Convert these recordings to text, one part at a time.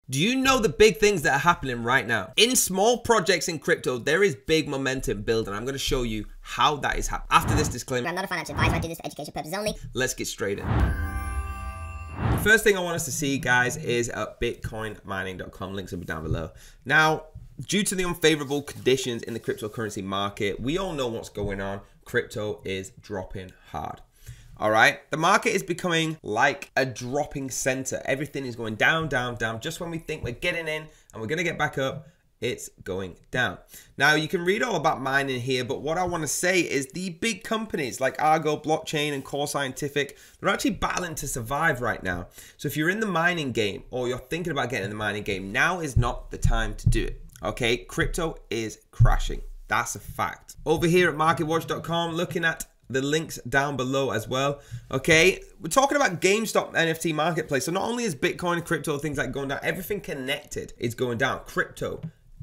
Do you know the big things that are happening right now? In small projects in crypto, there is big momentum building. I'm going to show you how that is happening. After this disclaimer, I'm not a financial advisor. I do this for education purposes only. Let's get straight in. The first thing I want us to see, guys, is at bitcoinmining.com. Links will be down below. Now, due to the unfavorable conditions in the cryptocurrency market, we all know what's going on. Crypto is dropping hard. All right, the market is becoming like a dropping center. Everything is going down, down, down. Just when we think we're getting in and we're going to get back up, it's going down. Now, you can read all about mining here, but what I want to say is the big companies like Argo, Blockchain, and Core Scientific, they're actually battling to survive right now. So if you're in the mining game or you're thinking about getting in the mining game, now is not the time to do it. Okay, crypto is crashing. That's a fact. Over here at marketwatch.com, looking at the links down below as well. Okay, we're talking about GameStop NFT marketplace. So not only is Bitcoin, crypto, things like going down, everything connected is going down. Crypto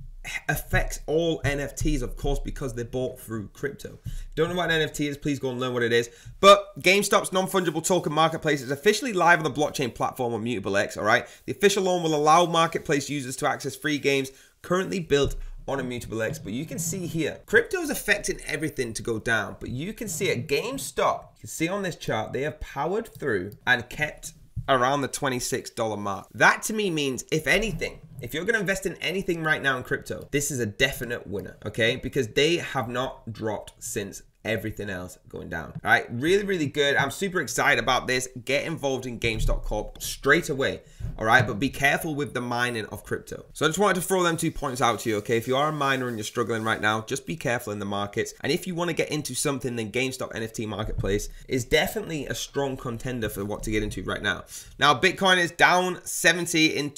affects all NFTs, of course, because they're bought through crypto. Don't know what an NFT is, please go and learn what it is. But GameStop's non-fungible token marketplace is officially live on the blockchain platform on MutableX, all right? The official loan will allow marketplace users to access free games currently built on MutableX, but you can see here, crypto is affecting everything to go down, but you can see at GameStop, you can see on this chart, they have powered through and kept around the $26 mark. That to me means, if anything, if you're going to invest in anything right now in crypto, this is a definite winner, okay? Because they have not dropped since everything else going down. All right, really, really good. I'm super excited about this. Get involved in GameStop Corp straight away. All right, but be careful with the mining of crypto. So I just wanted to throw them 2 points out to you, okay? If you are a miner and you're struggling right now, just be careful in the markets. And if you want to get into something, then GameStop NFT marketplace is definitely a strong contender for what to get into right now. Now, Bitcoin is down 70 in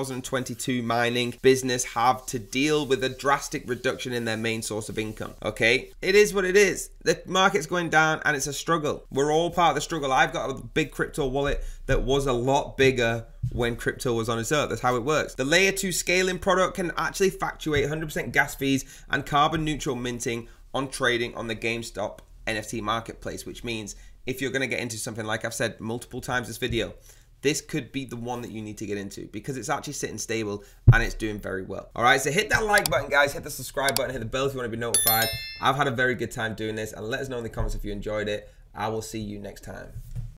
2022. Mining business have to deal with a drastic reduction in their main source of income, okay? It is what it is. The market's going down and it's a struggle. We're all part of the struggle. I've got a big crypto wallet that was a lot bigger when crypto was on its earth. That's how it works. The layer 2 scaling product can actually factuate 100% gas fees and carbon neutral minting on trading on the GameStop NFT marketplace, which means if you're going to get into something, like I've said multiple times this video, this could be the one that you need to get into because it's actually sitting stable and it's doing very well. All right, so hit that like button, guys. Hit the subscribe button. Hit the bell if you want to be notified. I've had a very good time doing this, and let us know in the comments if you enjoyed it. I will see you next time.